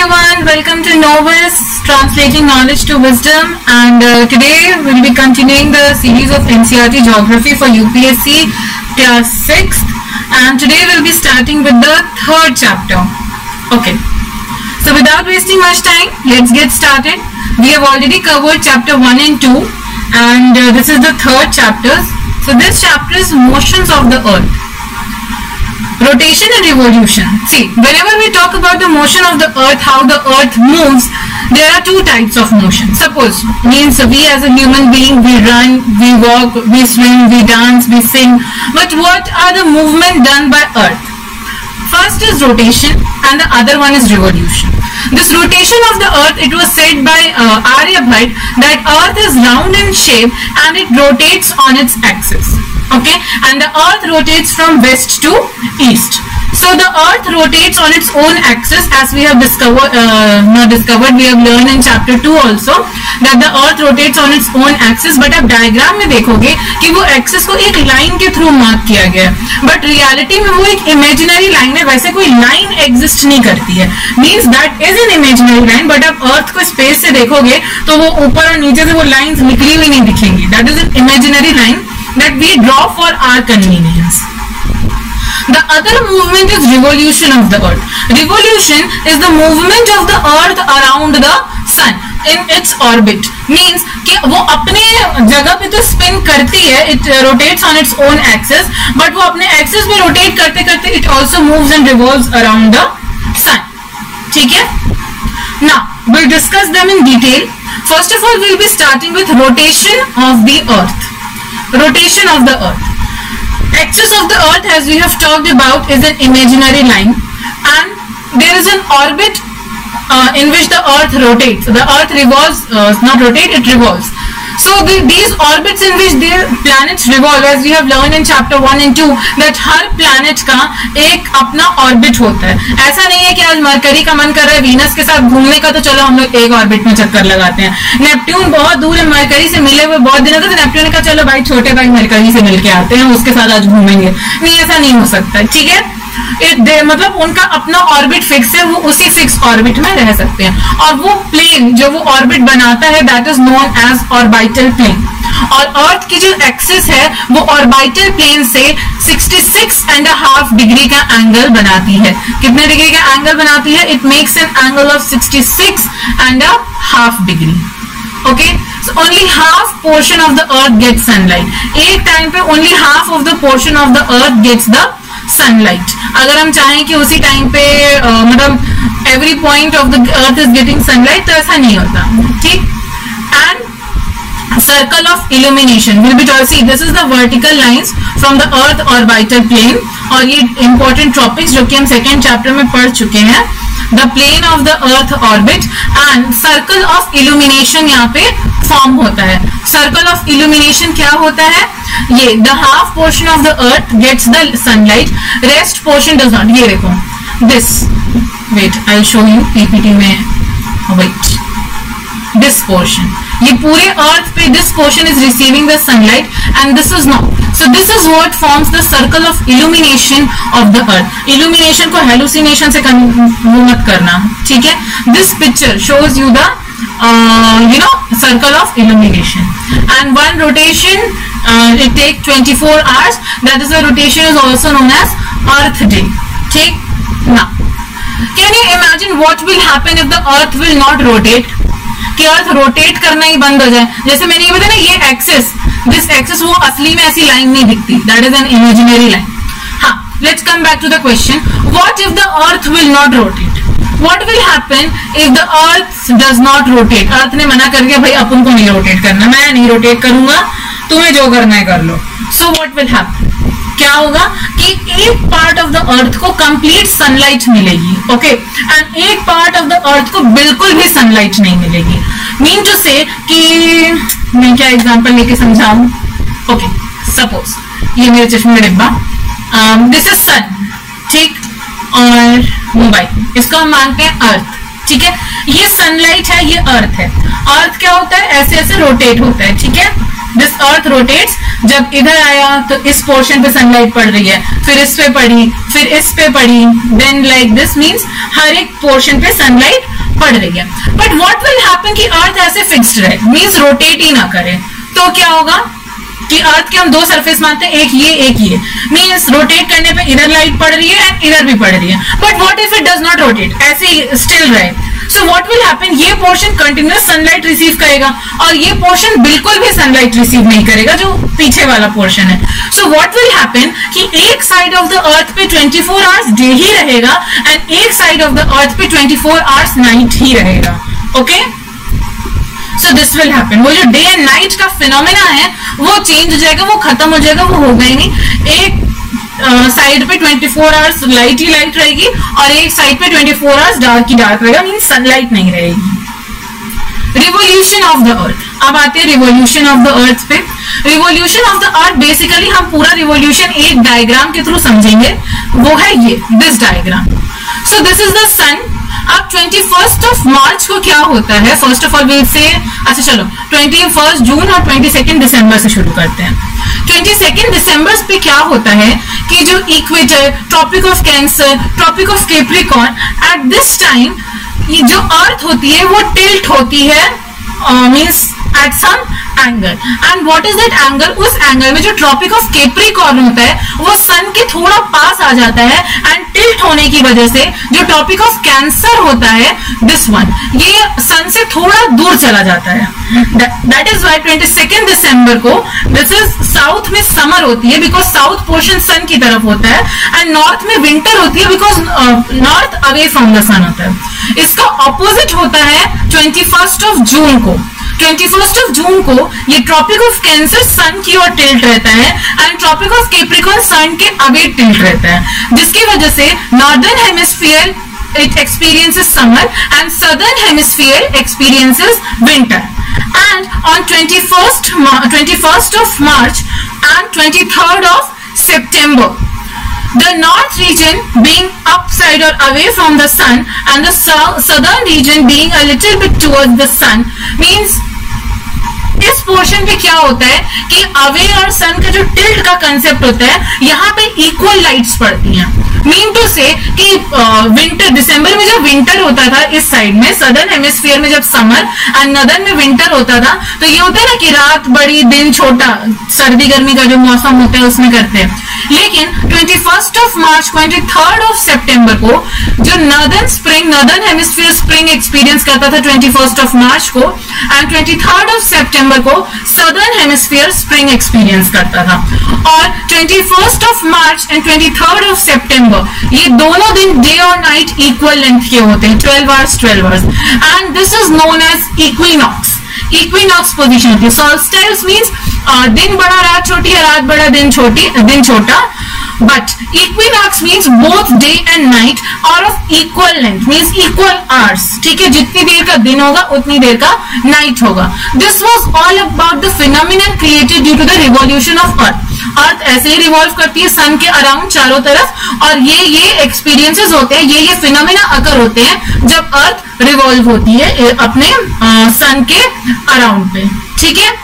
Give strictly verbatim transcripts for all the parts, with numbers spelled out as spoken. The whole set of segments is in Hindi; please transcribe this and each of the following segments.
everyone, welcome to Novus, translating knowledge to wisdom, and uh, today we'll be continuing the series of N C E R T Geography for U P S C class sixth, and today we'll be starting with the third chapter. Okay, so without wasting much time, let's get started. We have already covered chapter one and two, and uh, this is the third chapter. So this chapter is motions of the earth. Rotation and revolution. See, whenever we talk about the motion of the earth, how the earth moves, there are two types of motion. Suppose, means we as a human being, we run, we walk, we swim, we dance, we sing. But what are the movement done by earth? First is rotation and the other one is revolution. This rotation of the earth, it was said by uh, Aryabhat that earth is round in shape and it rotates on its axis. Okay, and the earth rotates from west to east. So the earth rotates on its own axis, as we have discovered, uh, not discovered, we have learned in chapter two also that the earth rotates on its own axis. But आप डायग्राम में देखोगे कि वो एक्सिस को एक लाइन के थ्रू मार्क किया गया है, बट रियलिटी में वो एक इमेजिनरी लाइन है. वैसे कोई लाइन एग्जिस्ट नहीं करती है, means that is an imaginary line. But आप अर्थ को स्पेस से देखोगे तो वो ऊपर और नीचे से वो लाइंस निकली हुई नहीं दिखेंगी. That is an imaginary line that we draw for our convenience. The other movement is revolution of the earth. Revolution is the movement of the earth around the sun in its orbit. Means कि वो अपने जगह पे तो spin करती है, it rotates on its own axis, but वो अपने axis पे rotate करते करते it also moves and revolves around the sun. ठीक है? Now we'll discuss them in detail. First of all, we'll be starting with rotation of the earth. Rotation of the earth. Axis of the earth, as we have talked about, is an imaginary line, and there is an orbit uh, in which the earth rotates. The earth revolves, uh, not rotate, it revolves. So the, these orbits in which the planets revolve, as we have learned in chapter one and two, that her planet का एक अपना orbit होता है. ऐसा नहीं है कि आज मरकरी का मन कर रहा है वीनस के साथ घूमने का, तो चलो हम लोग एक ऑर्बिट में चक्कर लगाते हैं. नेपट्यून बहुत दूर है, मरकरी से मिले हुए बहुत दिन, तो नेपट्यून ने कहा चलो भाई छोटे भाई मरकरी से मिल के आते हैं, उसके साथ आज घूमेंगे. नहीं, ऐसा नहीं हो सकता. ठीक है, दे, मतलब उनका अपना ऑर्बिट फिक्स है, वो उसी फिक्स ऑर्बिट में रह सकते हैं. और वो प्लेन जो वो ऑर्बिट बनाता है, that is known as orbital plane. और अर्थ की जो एक्सिस है वो ऑर्बिटल प्लेन से छियासठ एंड हाफ डिग्री का एंगल बनाती है. कितने डिग्री का एंगल बनाती है? It makes an angle of छियासठ and half degree. Okay, so only half portion of the earth gets sunlight. एक टाइम पे only half of the portion of the earth gets the sunlight. अगर हम चाहें कि उसी टाइम पे uh, मतलब every point of the earth is getting sunlight, तो ऐसा नहीं होता. ठीक. And circle of illumination will be told. See, this is the vertical lines from the earth orbital plane, और ये important topics जो कि हम second chapter में पढ़ चुके हैं. The plane of the earth orbit and circle of illumination यहाँ पे form होता है. Circle of illumination क्या होता है? ये the half portion of the earth gets the sunlight, rest portion does not. ये देखो, this, wait, I'll show you P P T में. Wait, this portion, ये पूरे अर्थ पे this portion is receiving the sunlight and this is not. So this is what forms the circle of illumination of the earth. Illumination को hallucination से मत करना. ठीक है? This picture shows you the uh, you know circle of illumination, and one rotation uh, it takes twenty-four hours. That is why rotation is also known as Earth Day. ठीक? Now, can you imagine what will happen if the earth will not rotate? कि अर्थ रोटेट करना ही बंद हो जाए. जैसे मैंने ये बताया ना, ये एक्सिस, दिस एक्सिस, वो असली में ऐसी लाइन नहीं दिखती. That is an imaginary line. हाँ, let's come back to the question. What if the earth will not rotate? What will happen if the earth does not rotate? Earth ने मना कर दिया, भाई अपन को नहीं रोटेट करना, मैं नहीं रोटेट करूंगा, तुम्हें जो करना है कर लो. So what will happen? क्या होगा कि एक पार्ट ऑफ द अर्थ को कंप्लीट सनलाइट मिलेगी. ओके, एंड एक पार्ट ऑफ द अर्थ को बिल्कुल भी सनलाइट नहीं मिलेगी. मीन टू से कि मैं क्या एग्जांपल लेके समझाऊं. ओके, सपोज ये मेरे चश्मे का डिब्बा, दिस इज सन. ठीक, और मोबाइल, इसको हम मानते हैं अर्थ. ठीक है, ये सनलाइट है, ये अर्थ है. अर्थ क्या होता है? ऐसे ऐसे रोटेट होता है. ठीक है, दिस अर्थ रोटेट्स, जब इधर आया तो इस पोर्शन पे सनलाइट पड़ रही है, फिर इस पे पड़ी, फिर इस पे पड़ी, देन लाइक दिस मीन्स हर एक पोर्शन पे सनलाइट पड़ रही है. बट व्हाट विल हैपन कि अर्थ ऐसे फिक्स्ड रहे, मीन्स रोटेट ही ना करे, तो क्या होगा कि अर्थ के हम दो सरफेस मानते हैं, एक ये एक ये, मीन्स रोटेट करने पे इधर लाइट पड़ रही है एंड इधर भी पड़ रही है. But what if it does not rotate, ऐसे स्टिल रहे, सो व्हाट विल हैपन, ये पोर्शन कंटिन्यूअस सनलाइट रिसीव करेगा और ये पोर्शन बिल्कुल भी सनलाइट रिसीव नहीं करेगा जो पीछे वाला पोर्शन है. सो व्हाट विल हैपन कि एक साइड ऑफ द अर्थ पे ट्वेंटी फोर आवर्स डे ही रहेगा एंड एक साइड ऑफ द अर्थ पे ट्वेंटी फोर आवर्स नाइट ही रहेगा. Okay, so this will happen, वो जो डे एंड नाइट का फिनोमेना है वो चेंज हो जाएगा, वो खत्म हो जाएगा, वो होगा ही नहीं. एक साइड uh, पे ट्वेंटी फोर आवर्स लाइट ही लाइट रहेगी और एक साइड पे ट्वेंटी फोर आवर्स डार्क ही डार्क रहेगा, मीन सनलाइट नहीं रहेगी. रिवोल्यूशन ऑफ द अर्थ, अब आते हैं रिवोल्यूशन ऑफ द अर्थ पे. Revolution of the earth basically हम पूरा रिवोल्यूशन एक डायग्राम के थ्रू समझेंगे, वो है ये this diagram. So this is the sun. अब ट्वेंटी फर्स्ट ऑफ मार्च को क्या होता है, first of all will say, अच्छा चलो ट्वेंटी फर्स्ट जून और ट्वेंटी सेकेंड दिसंबर से शुरू करते हैं. ट्वेंटी सेकेंड दिसंबर पे क्या होता है कि जो equator, Tropic of Cancer, Tropic of Capricorn, at this time ये जो अर्थ होती है वो टिल्ट होती है, means at some angle. And what is that angle, उस एंगल में जो ट्रॉपिक ऑफ कैप्रिकॉर्न होता है वो सन के थोड़ा पास आ जाता है एंड टिल्ट होने की वजह से जो ट्रॉपिक ऑफ कैंसर होता है दिस वन, ये सन से थोड़ा दूर चला जाता है. That is why twenty second December को, दिस इज साउथ में समर होती है बिकॉज साउथ पोर्शन सन की तरफ होता है एंड नॉर्थ में विंटर होती है because north away from the sun होता है. इसका ऑपोजिट होता है ट्वेंटी फर्स्ट ऑफ जून को. ट्वेंटी फर्स्ट ऑफ जून को ये ट्रॉपिक ऑफ कैंसर सन की ओर टिल्ट रहता है and Tropic of Capricorn sun के अवे टिल्ट रहता है, जिसकी वजह से northern hemisphere it experiences summer and southern hemisphere experiences winter. And on twenty-first twenty-first of March and twenty-third of September, the north region being upside or away from the sun and the south, southern region being a little bit towards the sun means इस पोर्शन पे क्या होता है कि अवे और सन का जो टिल्ट का कंसेप्ट होता है, यहाँ पे इक्वल लाइट्स पड़ती हैं. मीन टू से कि विंटर, दिसंबर में जब विंटर होता था इस साइड में, सदर्न हेमिस्फीयर में जब समर एंड नदर्न में विंटर होता था, तो ये होता है ना कि रात बड़ी दिन छोटा, सर्दी गर्मी का जो मौसम होता है उसमें करते हैं. लेकिन twenty first of March twenty third of September को जो northern spring, northern hemisphere spring experience करता था ट्वेंटी फर्स्ट ऑफ मार्च को, and twenty third of September को सदर्न हेमिस्फीयर स्प्रिंग एक्सपीरियंस करता था. और twenty first of March and twenty third of September ये दोनों दिन डे और नाइट इक्वल लेंथ के होते हैं, twelve hours twelve hours, and this is known as equinox. Equinox position होती है. सॉल्स्टाइस मींस दिन बड़ा रात छोटी है, रात बड़ा दिन छोटी दिन छोटा. But equinox means both day and night are of equal length, means equal hours. ठीक है, जितनी देर का दिन होगा उतनी देर का नाइट होगा. This was all about the phenomenon created due to the revolution of earth. Earth ऐसे ही रिवॉल्व करती है सन के अराउंड चारों तरफ, और ये ये एक्सपीरियंसेस होते हैं, ये ये फिनोमिना अकर होते हैं जब अर्थ रिवॉल्व होती है अपने सन के अराउंड पे. ठीक है,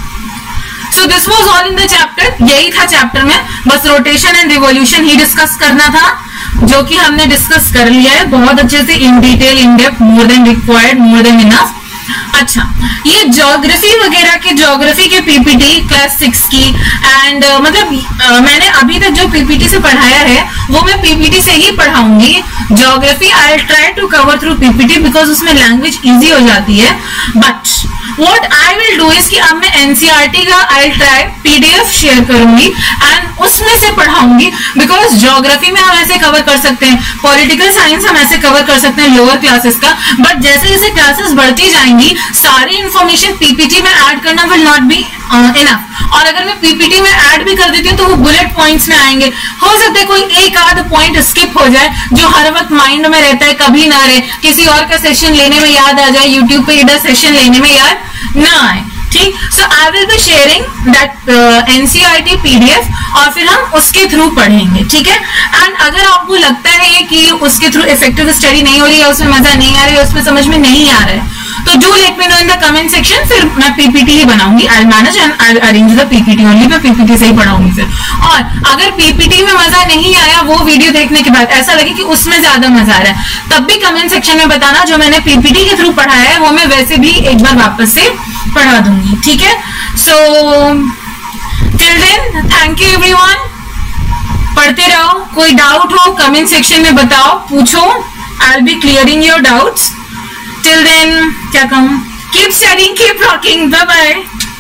so this was all in the chapter. यही था चैप्टर में, बस रोटेशन एंड रिवॉल्यूशन ही डिस्कस करना था, जो कि हमने डिस्कस कर लिया है बहुत अच्छे से, in detail, in depth, more than required, more than enough. अच्छा, ये ज्योग्राफी वगैरह के, ज्योग्राफी के पीपीटी क्लास सिक्स की एंड uh, मतलब uh, मैंने अभी तक जो पीपीटी से पढ़ाया है वो मैं पीपीटी से ही पढ़ाऊंगी. Geography I will try to cover through PPT because उसमें लैंग्वेज इजी हो जाती है. But what I will do is कि अब मैं एनसीईआरटी का I will try PDF share करूंगी एंड उसमें से पढ़ाऊंगी, बिकॉज ज्योग्राफी में हम ऐसे कवर कर सकते हैं, पॉलिटिकल साइंस हम ऐसे कवर कर सकते हैं लोअर क्लासेस का, बट जैसे जैसे क्लासेस बढ़ती जाएंगी सारी इंफॉर्मेशन पीपीटी में ऐड करना विल नॉट बी इनफ. और अगर मैं पीपीटी में ऐड भी कर देती हूँ तो वो बुलेट पॉइंट्स में आएंगे. हो सकता है कोई एक आध पॉइंट स्किप हो जाए जो हर वक्त माइंड में रहता है, कभी ना रहे, किसी और का सेशन लेने में याद आ जाए, यूट्यूब पे इधर सेशन लेने में याद ना आए. ठीक, so I will be sharing that NCERT PDF और फिर हम उसके थ्रू पढ़ेंगे. ठीक है, एंड अगर आपको लगता है कि उसके थ्रू इफेक्टिव स्टडी नहीं हो रही है, उसमें मजा नहीं आ रही है, उसमें समझ में नहीं आ रहा है, तो do let me know in the comment section, फिर मैं पीपीटी ही बनाऊंगी, I manage and I arrange the PPT only, मैं पीपीटी से ही पढ़ाऊंगी फिर। और अगर पीपीटी में मजा नहीं आया वो वीडियो देखने के बाद ऐसा लगे कि उसमें ज्यादा मजा आ रहा है, तब भी कमेंट सेक्शन में बताना, जो मैंने पीपीटी के थ्रू पढ़ाया है वो मैं वैसे भी एक बार वापस से पढ़ा दूंगी, ठीक है। So till then thank you everyone, पढ़ते रहो, कोई डाउट हो कमेंट सेक्शन में बताओ, पूछो, I will be clearing your doubts. Till then क्या कहूं, keep studying, keep rocking, bye bye.